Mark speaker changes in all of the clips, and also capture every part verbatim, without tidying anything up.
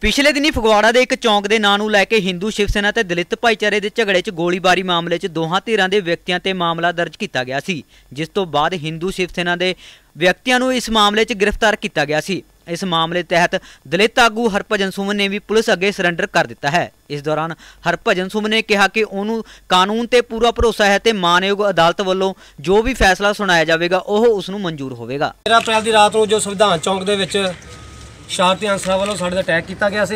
Speaker 1: पिछले दिनी फगवाड़ा के एक चौंक के नां नूं लैके हिंदू शिव सेना ते दलित भाईचारे के झगड़े च गोलीबारी मामले च दोहां धिरां दे व्यक्तियों ते मामला दर्ज किया गया सी, जिस तो बाद हिंदू शिव सेना के व्यक्तियों नूं इस मामले च गिरफ्तार किया गया सी। इस मामले तहत दलित आगू हरभजन सुमन ने भी पुलिस अगे सरेंडर कर दिता है। इस दौरान हरभजन सुमन ने कहा कि उन्होंने कानून ते पूरा भरोसा है ते मानयोग अदालत वालों जो भी फैसला सुनाया जाएगा वह उसनूं मंजूर होगा।
Speaker 2: तेरह अप्रैल की रात को जो संविधान चौक के विच शांति अंसरां वालों साडे ते अटैक किया गया सी,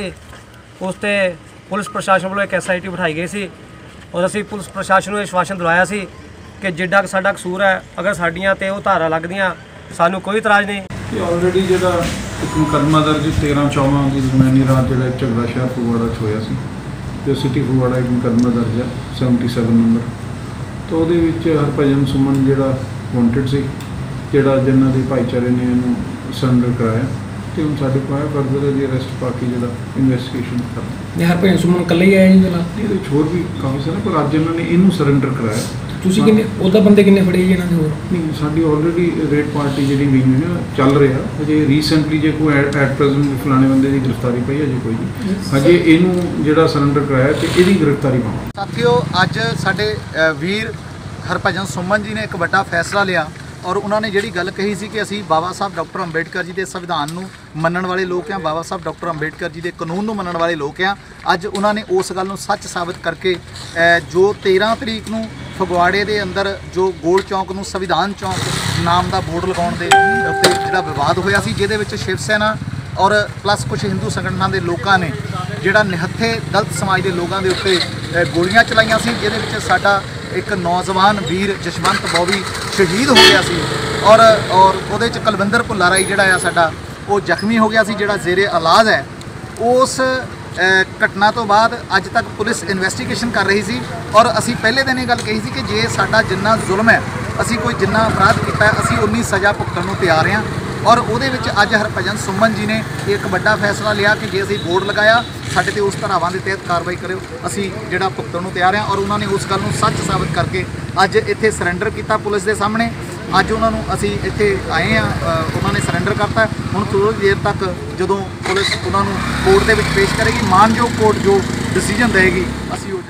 Speaker 2: उस ते पुलिस प्रशासन वालों एक एस आई टी बिठाई गई सी और असीं पुलिस प्रशासन को आश्वासन दिलाया सी कि जिड्डा साडा कसूर है, अगर साडियां ते ओह धारा लगदियां सानूं कोई इतराज़ नहीं।
Speaker 3: ऑलरेडी जिहड़ा एक मुकदमा दर्ज तेरह चौदह की दरम्यानी रात जो झगड़ा शहर फगवाड़ा होया सी ते सिटी फगवाड़ा एक मुकदमा दर्ज है सैवनटी सैवन नंबर, तो वो हरभजन सुमन जिहड़ा वांटेड सी जिहड़ा जिन्हां दे भाईचारे ने इहनूं सरेंडर कराया तो हम साढ़े पाया फर्दर जी अरेस्ट पाके जो इन्वेस्टिगेशन कर
Speaker 4: हरभजन सुमन कल ही आया जी गला
Speaker 3: ये होर भी काफ़ी सारे पर अज इन्होंने इनू सरेंडर कराया।
Speaker 4: ਤੁਸੀਂ ਕਿੰਨੇ ਉਹਦਾ ਬੰਦੇ ਕਿੰਨੇ ਫੜੇ ਜੀ ਇਹਨਾਂ ਦੇ ਹੋਰ?
Speaker 3: नहीं साड़ी ऑलरेडी रेड पार्टी जी हुई है चल रहा अजे रीसेंटली जो कोई एट प्रेजेंट फलाने बंदे की गिरफ्तारी पई अजे कोई नहीं, अजे इनू जो सरेंडर कराया तो यदी गिरफ्तारी पाओ।
Speaker 5: साथियों अज साडे वीर हरभजन सुमन जी ने एक बड़ा फैसला लिया और उन्होंने जी गल कही सी कि असी बाबा साहब डॉक्टर अंबेडकर जी के संविधान नूं मनण वाले लोग हैं, बाबा साहब डॉक्टर अंबेडकर जी के कानून नूं मनण वाले लोग हैं। अज उन्होंने उस गल नूं सच साबित करके जो तेरह तरीक नूं फगवाड़े के अंदर जो गोल चौंक नूं संविधान चौंक नाम का बोर्ड लगाउण दे उत्ते जिहड़ा विवाद होया सी, जिहदे विच शिव सेना और प्लस कुछ हिंदू संगठनों के लोगों ने जिहड़ा निहत्थे दलित समाज के लोगों के उत्ते गोलियां चलाइयां सी, जिहदे विच साडा एक नौजवान वीर जशवंत बॉबी शहीद हो गया सी और और उहदे च कुलविंदर भुल्ला राई जिहड़ा आ साडा वो जख्मी हो गया सी, जिहड़ा ज़ेरे इलाज है। उस घटना तो बाद अज तक पुलिस इन्वेस्टिगेशन कर रही सी और असी पहले दिन ये गल कही सी कि जे साडा जिन्ना जुल्म है, असी कोई जिन्ना अपराध किया असी उन्नी सज़ा भुगतण नूं तैयार हैं। और उहदे विच अज हरभजन सुमन जी ने एक बड़ा फैसला लिया कि जे असी बोर्ड लगाया साडे ते उस धारावां दे तहत कार्रवाई करो, असी जिहड़ा भुगतण नूं तैयार हैं। और उन्होंने उस गल नूं सच साबित करके अज इत्थे सरेंडर किया पुलिस के सामने। अज उन्होंने असी इत्थे आए हैं, उन्होंने सरेंडर करता। हुण थोड़ी देर तक जदों पुलिस उन्होंने कोर्ट दे विच पेश करेगी, मानयोग कोर्ट जो डिसीजन देगी असी